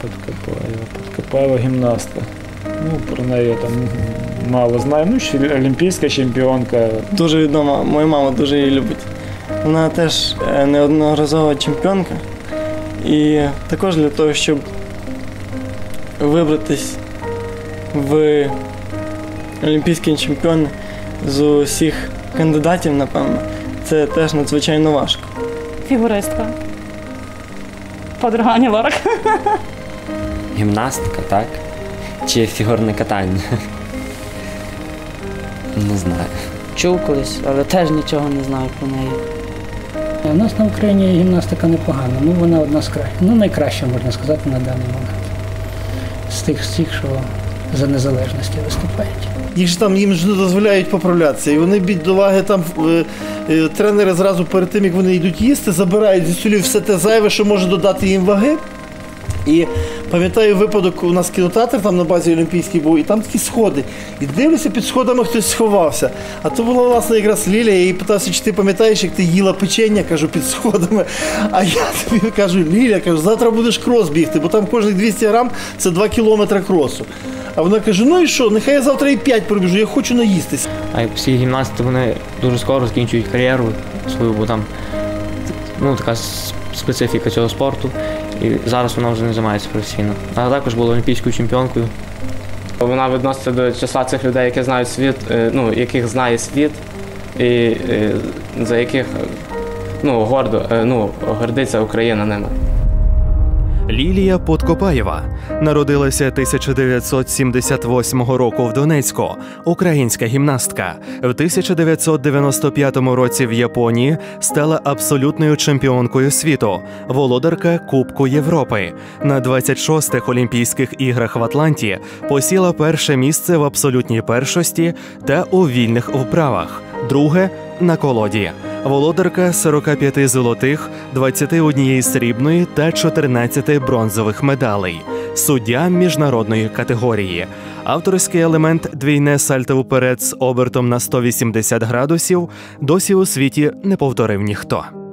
Подкопаєва гімнастка. Ну, про неї я там мало знаю. Ну, ще олімпійська чемпіонка. Дуже відома, моя мама дуже її любить. Вона теж неодноразова чемпіонка. І також для того, щоб вибратись в олімпійські чемпіони з усіх кандидатів, напевно, це теж надзвичайно важко. Фігуристка. Подруга Ані Лорак. Гімнастика, так? Чи фігурне катання? Не знаю. Чув колись, але теж нічого не знаю про неї. У нас на Україні гімнастика непогана, ну вона одна з кращих, ну найкраща, можна сказати, на даний момент. З тих, що за незалежності виступають. Їм ж не дозволяють поправлятися, і вони бідолаги там, тренери зразу перед тим, як вони йдуть їсти, забирають зі столів все те зайве, що може додати їм ваги. І пам'ятаю випадок, у нас кінотеатр там на базі Олімпійській був, і там такі сходи. І дивлюся, під сходами хтось сховався. А то була, власне, якраз Ліля, я їй питався, чи ти пам'ятаєш, як ти їла печення, кажу, під сходами. А я тобі кажу, Ліля, кажу, завтра будеш крос бігти, бо там кожних 200 грам – це 2 кілометри кросу. А вона каже, ну і що, нехай я завтра і 5 пробіжу, я хочу наїстися. А як всі гімнасти, вони дуже скоро закінчують кар'єру свою, бо там така специфіка цього спорту. І зараз вона вже не займається професійно. А також була олімпійською чемпіонкою. Вона відноситься до числа цих людей, які знають світ, яких знає світ, і за яких гордиться Україна ними. Лілія Подкопаєва народилася 1978 року в Донецьку, українська гімнастка. В 1995 році в Японії стала абсолютною чемпіонкою світу, володарка Кубку Європи. На 26-х Олімпійських іграх в Атланті посіла перше місце в абсолютній першості та у вільних вправах, друге – на колоді. Володарка 45 золотих, 21 срібної та 14 бронзових медалей. Суддя міжнародної категорії. Авторський елемент двійне сальто вперед з обертом на 180 градусів досі у світі не повторив ніхто.